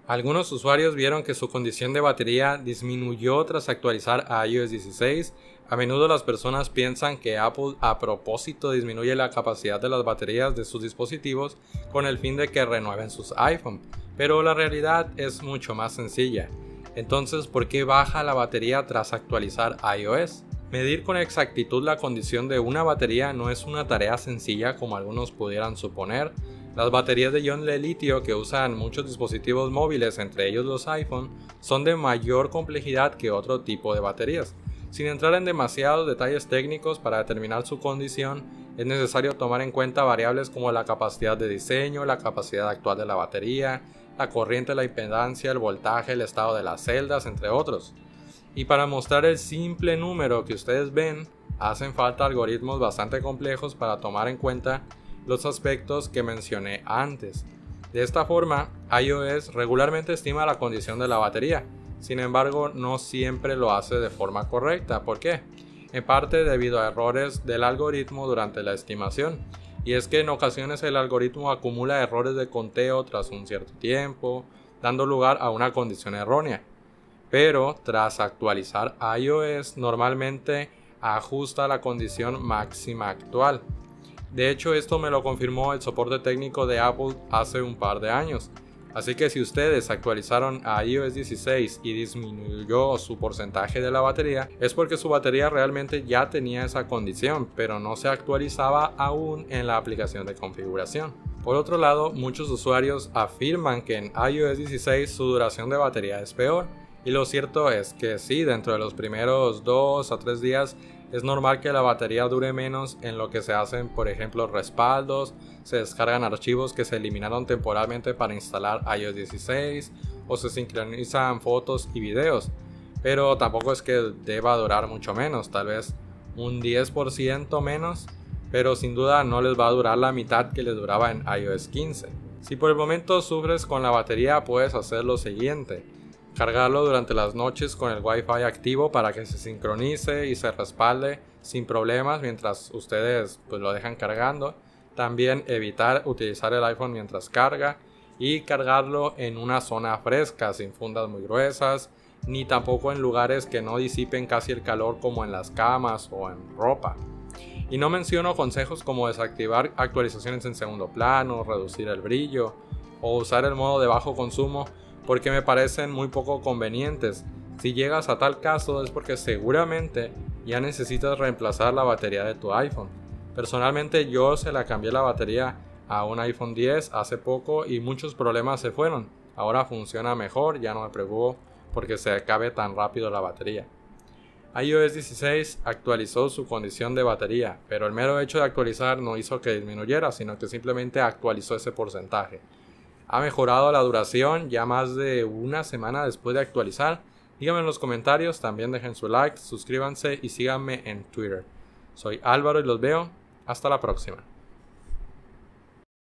Algunos usuarios vieron que su condición de batería disminuyó tras actualizar a iOS 16. A menudo las personas piensan que Apple a propósito disminuye la capacidad de las baterías de sus dispositivos con el fin de que renueven sus iPhone, pero la realidad es mucho más sencilla. Entonces, ¿por qué baja la batería tras actualizar iOS? Medir con exactitud la condición de una batería no es una tarea sencilla como algunos pudieran suponer. Las baterías de ion de litio que usan muchos dispositivos móviles, entre ellos los iPhone, son de mayor complejidad que otro tipo de baterías. Sin entrar en demasiados detalles técnicos para determinar su condición, es necesario tomar en cuenta variables como la capacidad de diseño, la capacidad actual de la batería, la corriente, la impedancia, el voltaje, el estado de las celdas, entre otros. Y para mostrar el simple número que ustedes ven, hacen falta algoritmos bastante complejos para tomar en cuenta los aspectos que mencioné antes. De esta forma, iOS regularmente estima la condición de la batería. Sin embargo, no siempre lo hace de forma correcta. ¿Por qué? En parte debido a errores del algoritmo durante la estimación. Y es que en ocasiones el algoritmo acumula errores de conteo tras un cierto tiempo, dando lugar a una condición errónea. Pero tras actualizar iOS, normalmente ajusta la condición máxima actual. De hecho, esto me lo confirmó el soporte técnico de Apple hace un par de años. Así que si ustedes actualizaron a iOS 16 y disminuyó su porcentaje de la batería, es porque su batería realmente ya tenía esa condición, pero no se actualizaba aún en la aplicación de configuración. Por otro lado, muchos usuarios afirman que en iOS 16 su duración de batería es peor. Y lo cierto es que sí, dentro de los primeros 2 a 3 días es normal que la batería dure menos, en lo que se hacen, por ejemplo, respaldos, se descargan archivos que se eliminaron temporalmente para instalar iOS 16 o se sincronizan fotos y videos. Pero tampoco es que deba durar mucho menos, tal vez un 10% menos, pero sin duda no les va a durar la mitad que les duraba en iOS 15. Si por el momento sufres con la batería, puedes hacer lo siguiente. Cargarlo durante las noches con el Wi-Fi activo para que se sincronice y se respalde sin problemas mientras ustedes lo dejan cargando. También evitar utilizar el iPhone mientras carga y cargarlo en una zona fresca, sin fundas muy gruesas, ni tampoco en lugares que no disipen casi el calor como en las camas o en ropa. Y no menciono consejos como desactivar actualizaciones en segundo plano, reducir el brillo o usar el modo de bajo consumo, porque me parecen muy poco convenientes. Si llegas a tal caso es porque seguramente ya necesitas reemplazar la batería de tu iPhone. Personalmente yo se la cambié la batería a un iPhone 10 hace poco y muchos problemas se fueron. Ahora funciona mejor, ya no me preocupo porque se acabe tan rápido la batería. iOS 16 actualizó su condición de batería, pero el mero hecho de actualizar no hizo que disminuyera, sino que simplemente actualizó ese porcentaje. Ha mejorado la duración ya más de una semana después de actualizar. Díganme en los comentarios, también dejen su like, suscríbanse y síganme en Twitter. Soy Álvaro y los veo hasta la próxima.